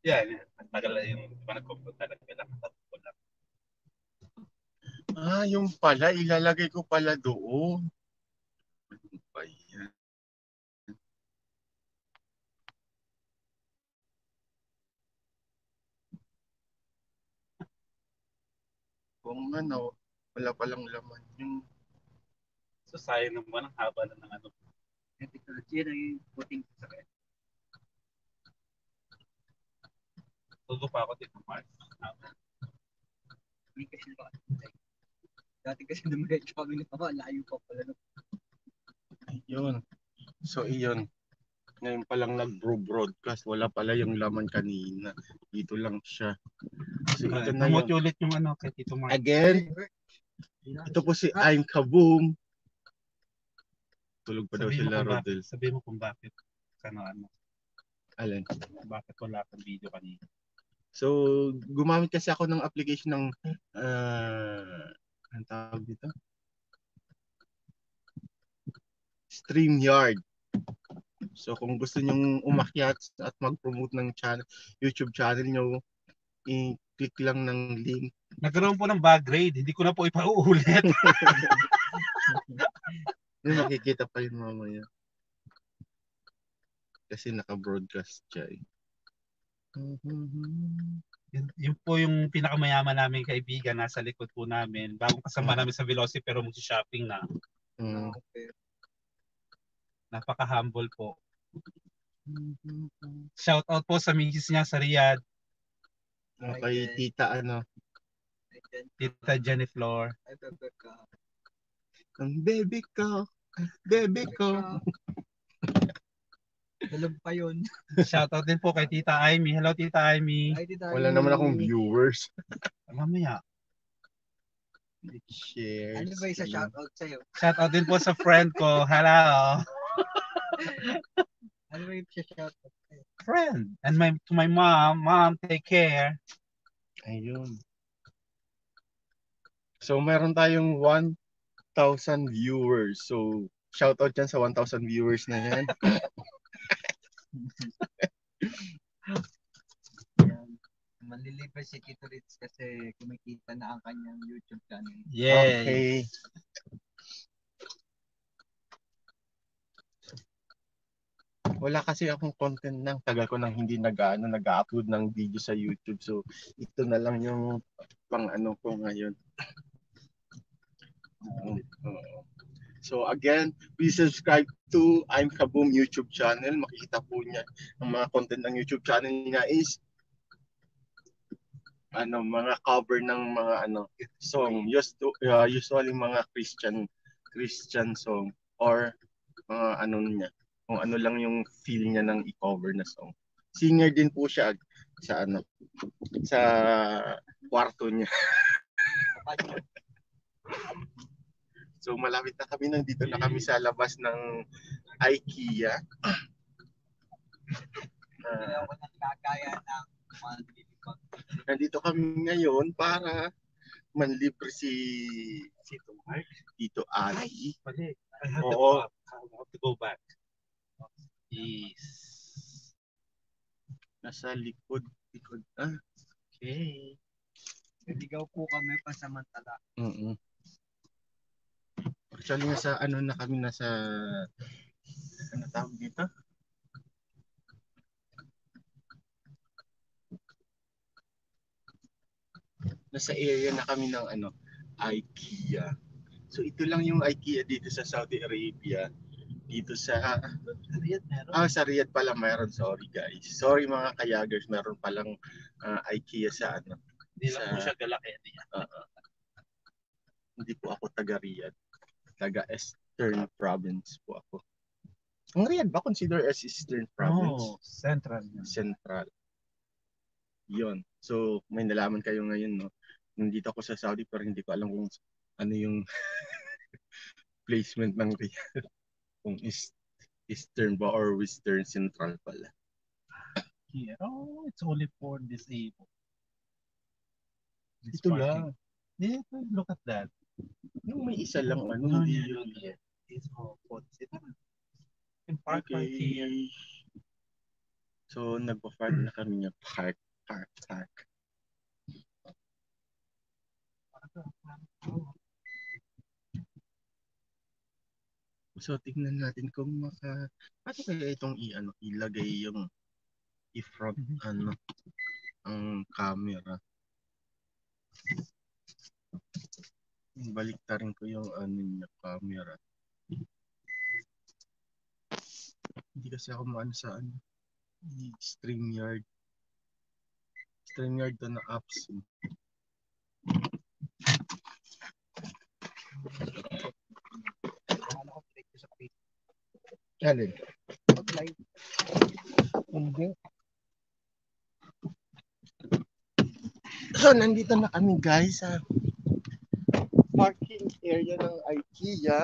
Yan. Matagal na yung nag-compute talaga lang. Yung pala, ilalagay ko pala doon. Ano ba yan? Kung ano, wala palang laman yung So, sayang naman ang haba na ng ano. Yung technology na yung puting sa kaya. Tuto pa ako dito, Mark. Hindi kasi ba? Dati kasi dumiretso kami nito, layo pa pala. yun. So, iyon. Ngayon pa lang nag-broadcast. Wala pala yung laman kanina. Dito lang siya. So, ito na Promote yung... ulit yung ano kay Tito Mark. Again, ito po si I'm Kaboom. Tulog pa daw sila, Rodel. Sabihin mo kung bakit. Ano. Alin? Bakit wala kang video kanina. So, gumamit kasi ako ng application ng ang tawag dito? StreamYard. So, kung gusto nyong umakyat at mag-promote ng YouTube channel nyo, i-click lang ng link. Nagkaroon po ng bug grade. Hindi ko na po ipauulit. Makikita pa yun mamaya. Kasi naka-broadcast siya eh. Yun po yung pinakamayaman namin kaibigan nasa likod po namin. Bagong kasama namin sa Velocity pero mag-shopping na. Okay. Napaka-humble po. Shout out po sa misis niya sa Riyadh. Okay, tita ano? Tita Jenny Flor. Ang baby ko. Baby ko. Dalog pa yun. Shout out din po kay Tita Amy. Hello Tita Amy. Hi, Tita Amy. Wala naman akong viewers. Mamaya. Share. Ano ba yung shout out sa'yo? Shout out din po sa friend ko. Hello. Ano ba yung shout out sa'yo? Friend. And to my mom. Mom, take care. Ayun. So, meron tayong 1,000 viewers. So, shout out dyan sa 1,000 viewers na yan. Manlilibre si Tito Ritz kasi kumikita na ang kanyang YouTube channel. Yes. Okay. Wala kasi akong content ng tagal ko nang hindi nag-upload ng video sa YouTube. So, ito na lang yung pang ano ko ngayon. So again, please subscribe to I'm Kaboom YouTube channel. Makikita po niya ang mga content ng YouTube channel niya is mga cover ng mga song, usually mga Christian song or mga niya, kung ano lang yung feel niya ng i-cover na song. Singer din po siya sa kwarto niya. So malapit na kami, nandito na kami sa labas ng IKEA. Nandito kami ngayon para manlibre si Tito Ali. I have to go back. Yes. Nasa likod. Okay. Naligaw po kami pasamantala. Actually, nasa na kami, nasa tawag dito? Nasa area na kami ng IKEA. So ito lang yung IKEA dito sa Saudi Arabia. Dito sa Riyadh meron. sa Riyadh pala meron. Sorry guys. Sorry mga kayagers, meron palang IKEA sa Hindi lang po siya galaki niya. Hindi po ako taga Riyadh. Taga Eastern Province po ako. Ang Riyadh ba consider as Eastern Province? No, Central. Central. Yon. So, may nalaman kayo ngayon, no? Nandito ako sa Saudi pero hindi ko alam kung ano yung placement ng Riyadh. Kung Eastern ba or Western Central pala. Here, it's only for disabled. Ito lang. Yeah, look at that. Yung may isa lang, hindi yun. It's all for disabled. In park right here. So, nagpa-park na kami niya. Park. So, tingnan natin kung ano kaya itong ilagay yung i-front, ang camera. Baliktarin ko yung niya, camera. Hindi kasi ako maano sa StreamYard. StreamYard to na apps. Alin? Hindi. So, nandito na kami guys sa parking area ng IKEA.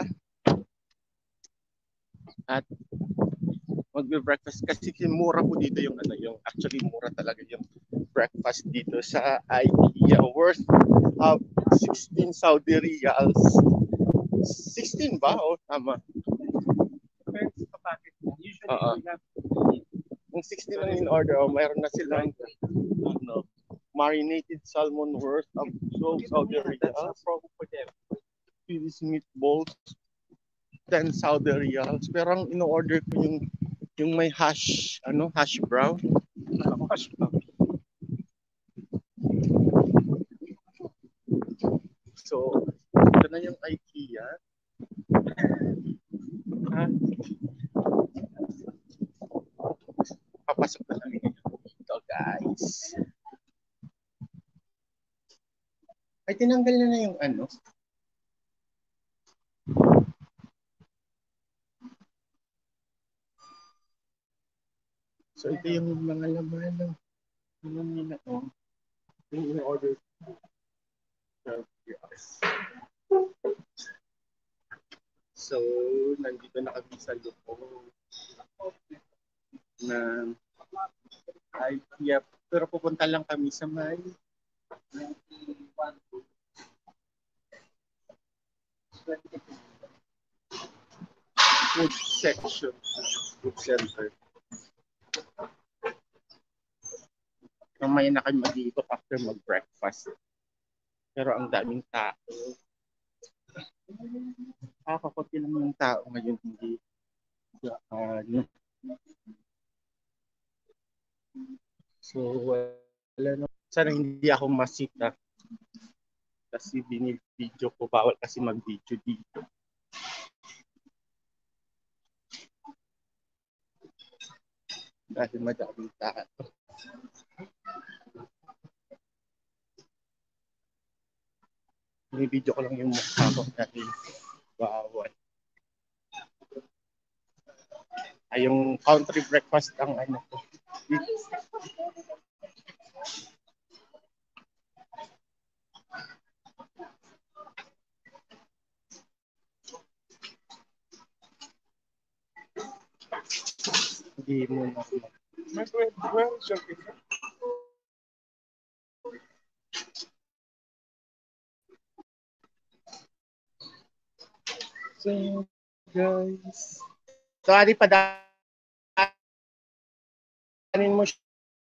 At magbe-breakfast kasi mura po dito yung actually mura talaga yung breakfast dito sa IKEA, worth of 16 Saudi riyals. 16 ba? O tama. Yung 16 ang in order, mayroon na silang marinated salmon worth of 12 Saudi riyals. These meatballs 10 Saudi riyals. Pero ang in-order ko yung may hash brown. So, ito na yung IKEA. Papasok na kami dito, guys. Ay, tinanggal na yung So, ito yung mga laman ng nila. Yung in-order. So, nandito na kami sa loob na IKEA. Pero pupunta lang kami sa may food section, food center. Mamaya na kayo mag-iikot after mag-breakfast. Pero ang daming tao. Kakakunti lang yung tao ngayon, hindi. So, wala na. Sana hindi ako masita. Kasi binil-video ko. Bawal kasi mag-video dito. Dahil madaming tao. Binibidyo ko lang yung mukha ko dahil bawal. Ay, yung country breakfast ang ko. Hindi mo na. So, guys. So, Adi, padanin mo siya.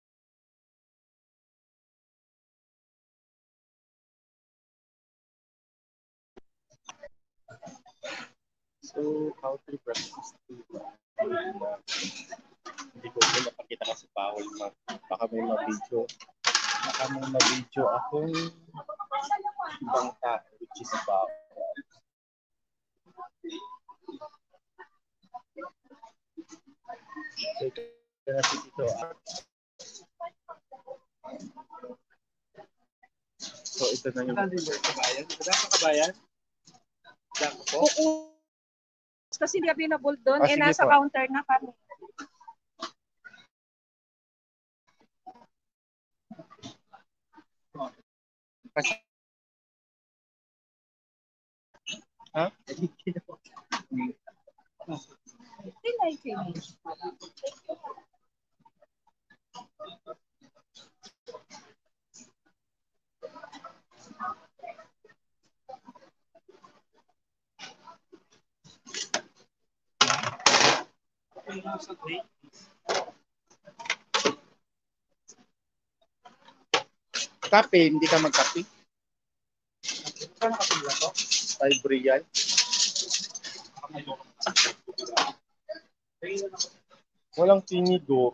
So, country breakfast. Hindi ko na napakita kasi bawal baka may mabidyo. Baka may mabidyo akong ibang tao, which is bawal. So, ito na dito. So, ito na yung kabayan. Wala kabayan? Oo. Kasi hindi available doon. Nasa counter na kami. Ha? Hindi na i-finish. Kape, hindi ka magkape. Paano kasi ba to? 5 real. Walang tinido.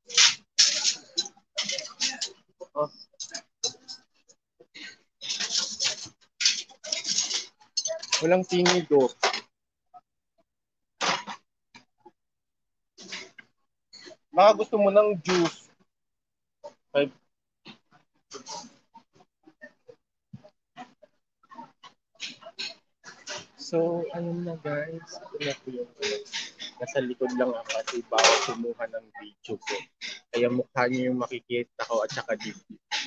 Oh. Walang tinido. Baka gusto mo ng juice. 5. So, ano na guys, ito na po yung nasa likod lang ako kasi bawal kumuha ng video ko. Kaya mukha niyo yung makikita ko at saka dito.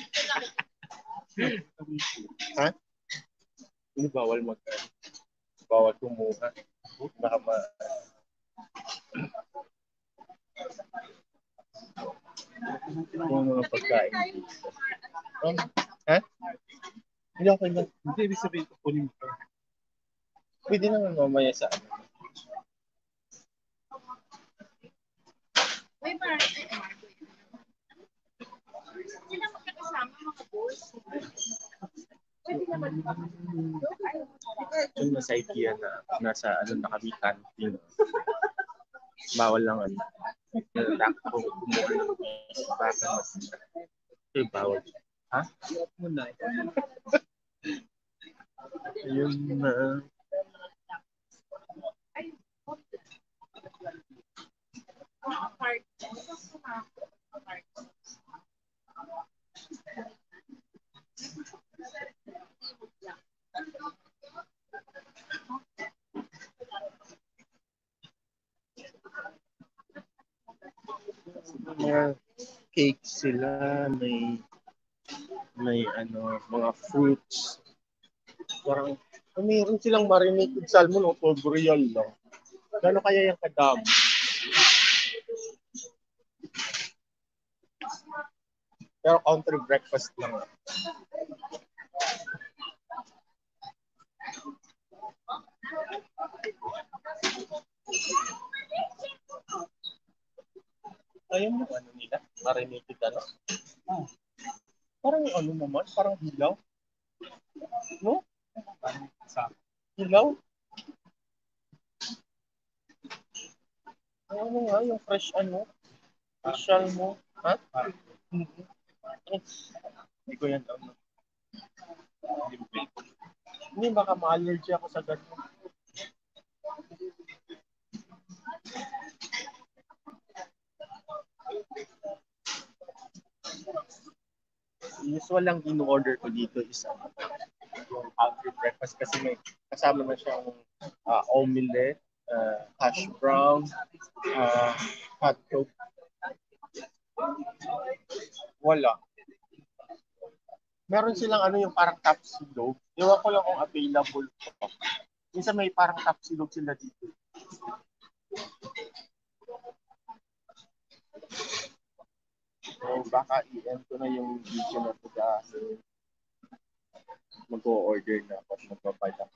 Ha? Hindi bawal bawal kumuha. Baka yung mga pagkain dito. Ha? Hindi ako lang. Hindi, ibig sabihin ko kunin mo. Pwede naman mamaya sa ano. May parang sila magkakasama mga boss. Pwede naman. Yung nasa IKEA na nasa ano na kami canteen. Bawal lang ano. Natatakot ko kumuha ng baka mas. Ito bawal. Ha? Muna. Ayun na. Mga cake sila, may ano, mga fruits. Parang mayroon silang marinated salmon o real lang. Gano'n kaya yung kadami? Pero country breakfast lang. Ayun yung ano nila, marinated ano. Oh. Parang ano naman, parang hilaw. No? Sa Hilaw? Ano nga, yung fresh ano? Special mo. Ha? Hindi ko yan alam. Hindi, baka ma-allergy ako sa ganun. Usual lang in-order ko dito is yung country breakfast kasi may kasama na siyang omelette, hash brown, hot dog. Wala. Meron silang ano yung parang tapsilog. Ewan ko lang kung available pa. Minsan may parang tapsilog sila dito. So baka i-end ko na yung video na ito kasi mag-o-order na ako at magpapalak.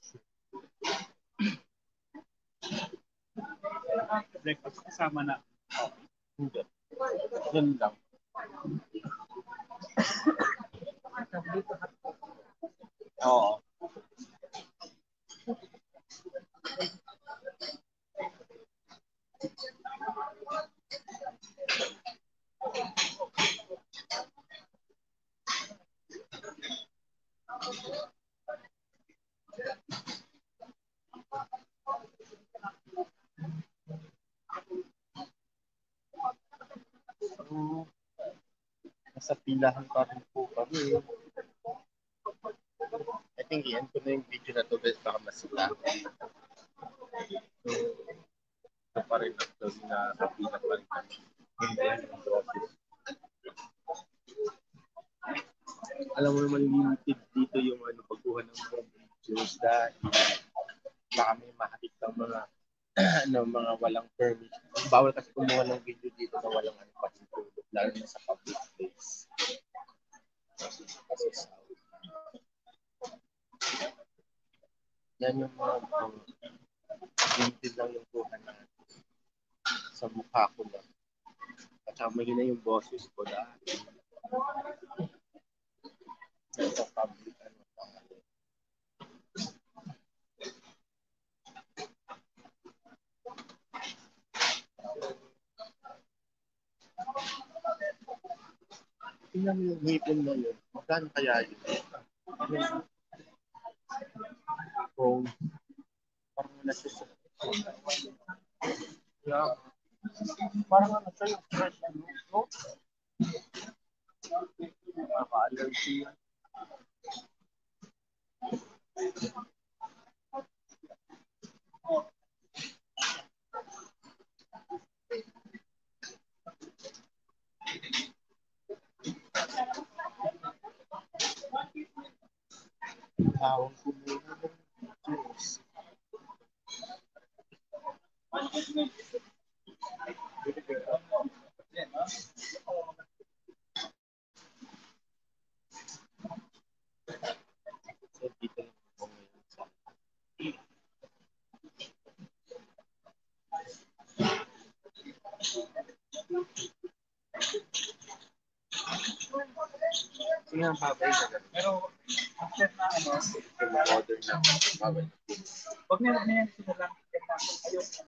breakfast kasama na. Hindi. Yun lang. Oo. So, nasa pilahan pa rin po kami. I think i-end ko na yung video na to guys baka masila. So, ito pa rin ako na kapila pa rin kami. Alam mo naman limited dito yung ano, pagkuha ng mga videos dahil baka may makakita ng mga ano, mga walang permit. Bawal kasi kumuha ng video dito na walang ano patutulog, lalo na sa public place. Kasi yan yung mga limited lang yung kuha natin sa mukha ko lang. At saka may na yung boses ko dahil Sa public, ano, tingnan mo yung ngipin mo yun. Magkano kaya yun? Kung parang nasusunod. Yeah. Parang ano siya yung fresh ano, no? Nakaka-allergy yan. Tawang kumuha ng juice. So, dito lang ako ngayon sa sige ang babay na gano'n. Pero, after na ano, order na babay. Huwag na yan sila lang. Ayoko.